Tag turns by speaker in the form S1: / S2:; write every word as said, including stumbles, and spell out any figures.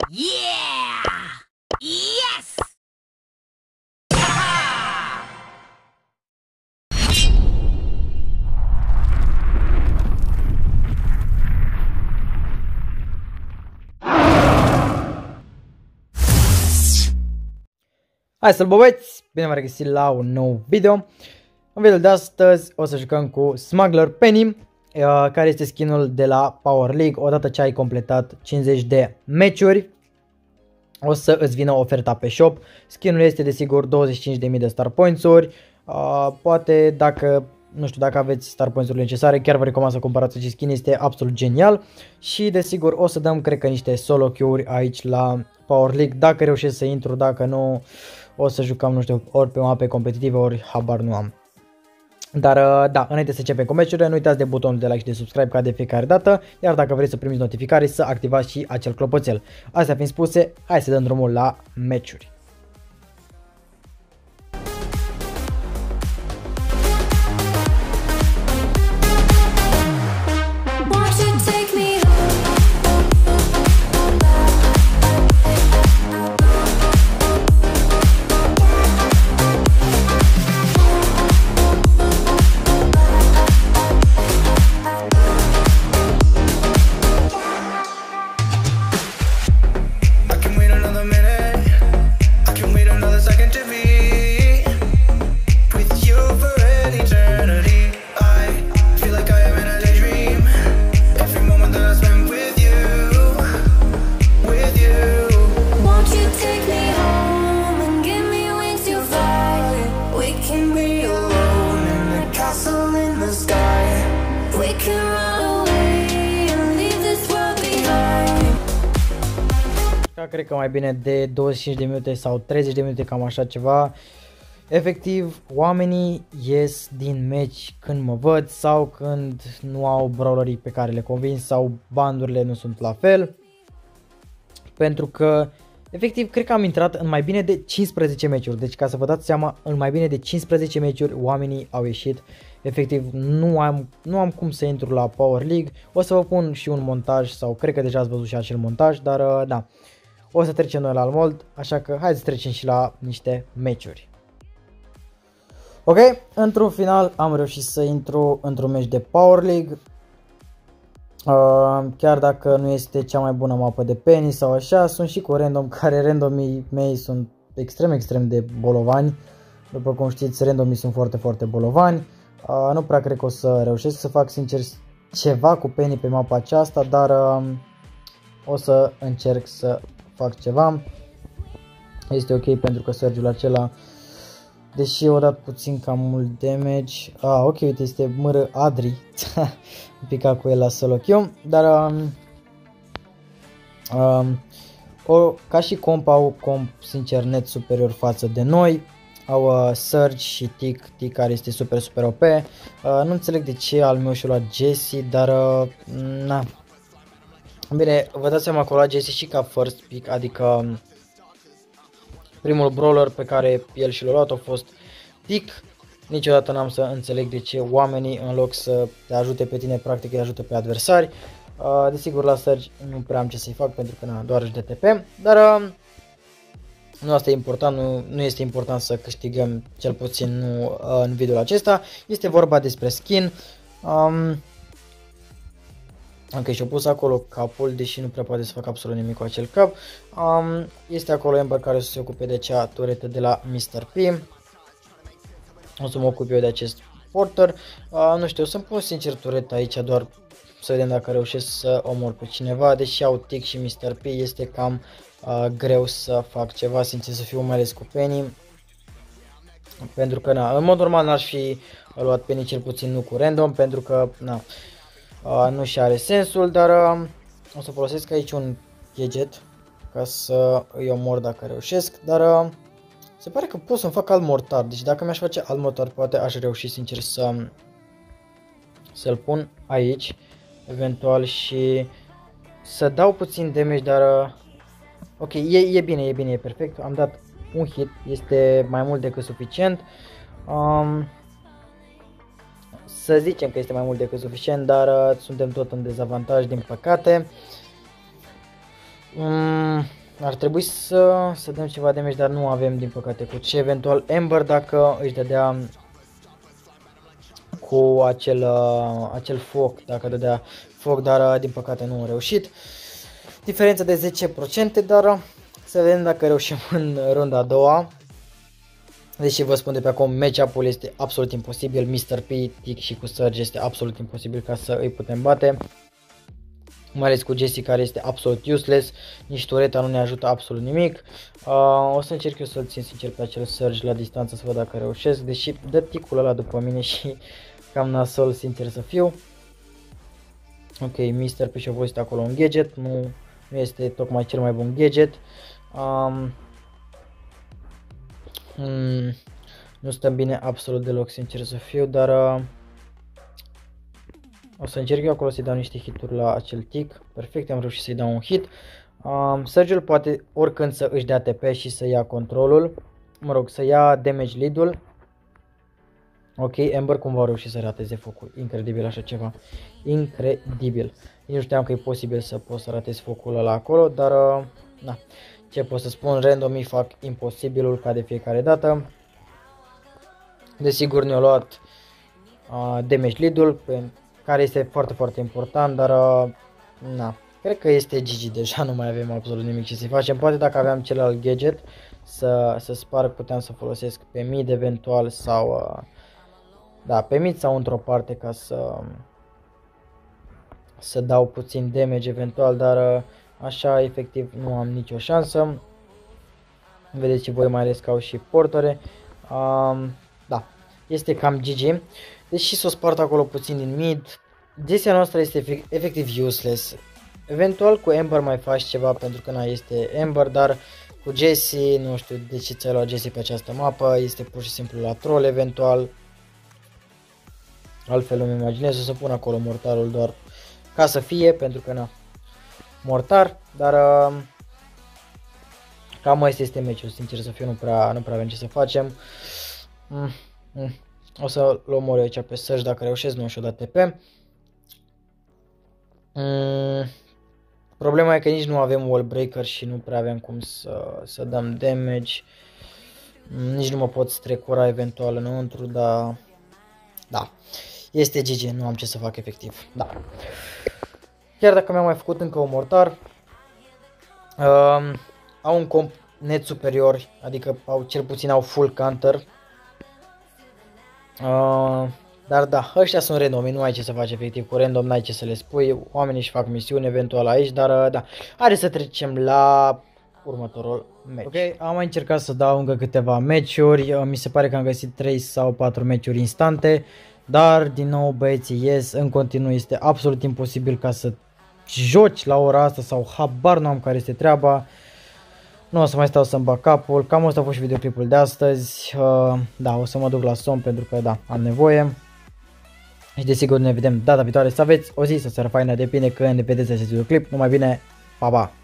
S1: Yeah! Yes!
S2: Hai să-l băieți, bine v-am regăsit la un nou video. În videoul de astăzi o să jucăm cu Smuggler Penny, care este skinul de la Power League. Odată ce ai completat cincizeci de meciuri, o să îți vină oferta pe shop. Skinul este desigur douăzeci și cinci de mii de star points-uri. Poate dacă, nu știu, dacă aveți star points-urile necesare, chiar vă recomand să cumpărați acest skin, este absolut genial. Și desigur o să dăm, cred că, niște solo queue-uri aici la Power League, dacă reușesc să intru, dacă nu o să jucăm, nu știu, ori pe mape competitive, ori habar nu am. Dar da, înainte să începem cu meciurile, nu uitați de butonul de like și de subscribe ca de fiecare dată, iar dacă vreți să primiți notificare, să activați și acel clopoțel. Astea fiind spuse, hai să dăm drumul la meciuri. Cred că mai bine de douăzeci și cinci de minute sau treizeci de minute, cam așa ceva. Efectiv, oamenii ies din meci când mă văd sau când nu au brawlerii pe care le convin sau bandurile nu sunt la fel. Pentru că, efectiv, cred că am intrat în mai bine de cincisprezece meciuri. Deci, ca să vă dați seama, în mai bine de cincisprezece meciuri oamenii au ieșit. Efectiv, nu am, nu am cum să intru la Power League. O să vă pun și un montaj sau cred că deja ați văzut și acel montaj, dar da. O să trecem noi la Almold, așa că hai să trecem și la niște meciuri. Ok, într-un final am reușit să intru într-un meci de Power League. Uh, chiar dacă nu este cea mai bună mapă de Penny sau așa, sunt și cu random, care randomii mei sunt extrem, extrem de bolovani. După cum știți, randomii sunt foarte, foarte bolovani. Uh, nu prea cred că o să reușesc să fac, sincer, ceva cu Penny pe mapa aceasta, dar uh, o să încerc să fac ceva. Este ok pentru că Sergiul acela, deși o dat puțin cam mult damage. Ah, ok, uite, este mără Adri. Am picat cu el la solo queue, dar um, um, o, ca și comp au comp, sincer, net superior față de noi. Au uh, Surge și Tick, Tick care este super, super O P. Uh, nu înțeleg de ce al meu și-a luat Jesse, dar uh, na. Bine, vă dați seama că o lua Jesse și ca first pick, adică primul brawler pe care el și l-a luat a fost Tick. Niciodată n-am să înțeleg de ce oamenii, în loc să te ajute pe tine, practic îi ajută pe adversari. Uh, desigur, la Surge nu prea am ce să-i fac pentru că na, doar își dă T P, dar uh, nu asta e important, nu, nu este important să câștigăm, cel puțin nu uh, în videoul acesta. Este vorba despre skin. Um, Ok, și-a pus acolo capul, deși nu prea poate să facă absolut nimic cu acel cap. Um, este acolo Ember care o să se ocupe de acea turetă de la mister P. O să mă ocup eu de acest porter. Uh, nu știu, o să-mi pun sincer tureta aici doar să vedem dacă reușesc să omor pe cineva. Deși au Tick și mister P, este cam uh, greu să fac ceva, sincer să fiu mai ales cu Penny. Pentru că, na, în mod normal n-aș fi luat Penny, cel puțin nu cu random, pentru că, na, Uh, nu și are sensul, dar uh, o să folosesc aici un gadget ca să îi omor dacă reușesc, dar uh, se pare că pot să-mi fac alt mortar, deci dacă mi-aș face alt mortar poate aș reuși, sincer, să să-l pun aici, eventual, și să dau puțin damage, dar uh, ok, e, e bine, e bine, e perfect, am dat un hit, este mai mult decât suficient. Um, Să zicem că este mai mult decât suficient, dar uh, suntem tot în dezavantaj, din păcate. Mm, ar trebui să, să dăm ceva damage, dar nu avem din păcate cu ce. Eventual Ember dacă își dădea cu acel, uh, acel foc, dacă dădea foc, dar uh, din păcate nu a reușit. Diferența de zece la sută, dar uh, să vedem dacă reușim în runda a doua. Deși vă spun de pe acum, match-up-ul este absolut imposibil, mister P, Tick și cu Surge este absolut imposibil ca să îi putem bate. Mai ales cu Jesse care este absolut useless, nici tureta nu ne ajută absolut nimic. Uh, o să încerc eu să-l țin sincer pe acel Surge la distanță să văd dacă reușesc, deși dă ticul ăla după mine și cam nasol sincer să fiu. Ok, mister P și-a văzut acolo un gadget, nu, nu este tocmai cel mai bun gadget. Um, hmm, nu stăm bine absolut deloc sincer să fiu, dar... Uh, O să încerc eu acolo să-i dau niște hituri la acel Tick. Perfect, am reușit să-i dau un hit. Um, Surge-ul poate oricând să își dea T P și să ia controlul. Mă rog, să ia damage lead-ul. Ok, Ember cumva a reușit să rateze focul. Incredibil așa ceva. Incredibil. Nu știam că e posibil să poți să ratezi focul ăla acolo, dar... Uh, na. Ce pot să spun, randomii fac imposibilul ca de fiecare dată. Desigur ne-a luat uh, damage lead-ul, care este foarte, foarte important, dar uh, na, cred că este G G deja, nu mai avem absolut nimic ce să facem. Poate dacă aveam celălalt gadget să, să sparg, puteam să folosesc pe mid eventual sau, uh, da, pe mid sau într-o parte ca să, să dau puțin damage eventual, dar uh, așa efectiv nu am nicio șansă. Vedeți și voi mai ales că au și portere. Uh, da, este cam G G. Deși s-o spart acolo puțin din mid, Jessie noastră este efectiv useless. Eventual cu Ember mai faci ceva pentru că na este Ember, dar cu Jessie, nu știu de ce ți-ai luat Jessie pe această mapă, este pur și simplu la troll eventual. Altfel îmi imaginez o să pun acolo mortarul doar ca să fie, pentru că na, mortar, dar uh, cam asta este meciul, sincer să fiu, nu prea, nu prea avem ce să facem. Mm, mm. O să-l omor eu aici pe Surge dacă reușesc, nu și-o dat T P. Mm, problema e că nici nu avem wall breaker și nu prea avem cum să, să dăm damage. Mm, nici nu mă pot strecura eventual înăuntru, dar... Da, este G G, nu am ce să fac efectiv. Da. Chiar dacă mi-am mai făcut încă un mortar, um, au un comp net superior, adică au, cel puțin au full counter. Uh, dar da, ăștia sunt randomi, nu ai ce să faci efectiv cu random, n-ai ce să le spui, oamenii își fac misiuni eventual aici, dar uh, da, haideți să trecem la următorul match. Ok, am mai încercat să dau încă câteva meciuri, uh, mi se pare că am găsit trei sau patru meciuri instante, dar din nou băieții ies, în continuu este absolut imposibil ca să joci la ora asta sau habar nu am care este treaba. Nu o să mai stau să-mi bag capul, cam asta a fost și videoclipul de astăzi. Uh, da, o să mă duc la somn pentru că da, am nevoie. Și desigur ne vedem data viitoare, să aveți o zi, să seară faină, depinde când ne vedeți acest videoclip. Numai bine, pa, pa!